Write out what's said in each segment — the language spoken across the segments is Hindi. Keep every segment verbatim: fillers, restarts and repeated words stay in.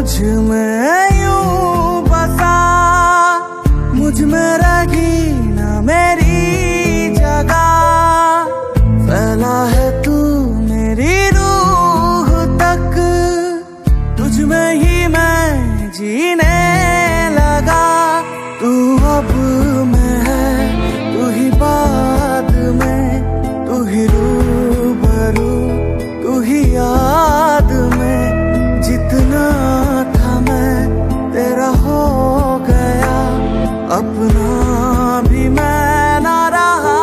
मुझ में यूं बसा, मुझ में रही ना मेरी जगह। फैला है तू मेरी रूह तक, तुझ में ही मैं जीने लगा। तू अब में है, तू ही बाद में, तू ही रूबरू, तू ही याद में। जितना था मैं तेरा हो गया, अपना भी मैं ना रहा।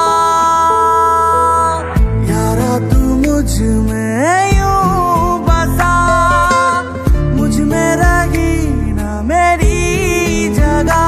यारा तू मुझ में यूं बसा, मुझ में रही ना मेरी जगह।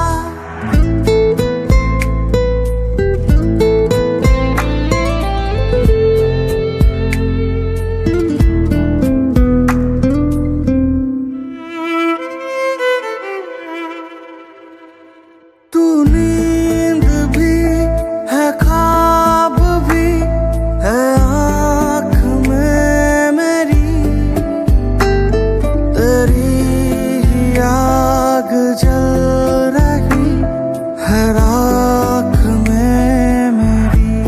तू नींद भी है, ख्वाब भी है आँख में मेरी। तेरी ही आग जल रही है राख में मेरी।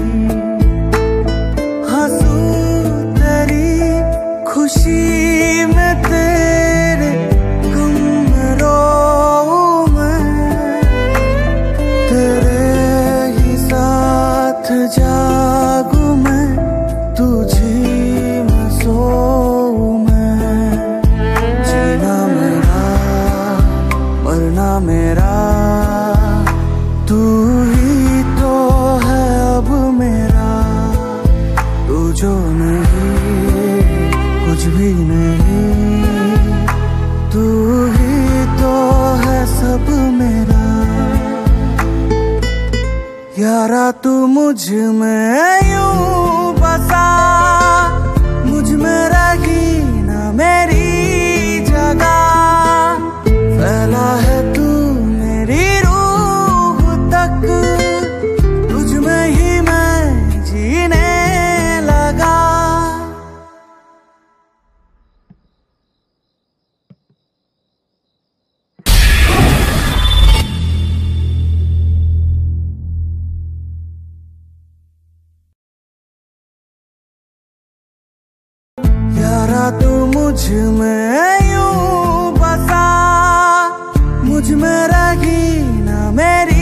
हंसूं तेरी खुशी में, तेरे गम में रोऊं मैं। तेरे ही साथ जागूं मैं, तुझी में सोऊं मैं। जीना मेरा, मरना मेरा, तू ही तो है अब मेरा। तू जो नहीं, कुछ भी नहीं, तू ही तो है सब मेरा। यारा तू मुझ में यूं बसा, मुझ में रही ना मेरी जगह। फैला है तू मेरी रूह तक, तुझ में ही मैं जीने लगा। यारा तू मुझ में यूं बसा, मुझ में रही ना मेरी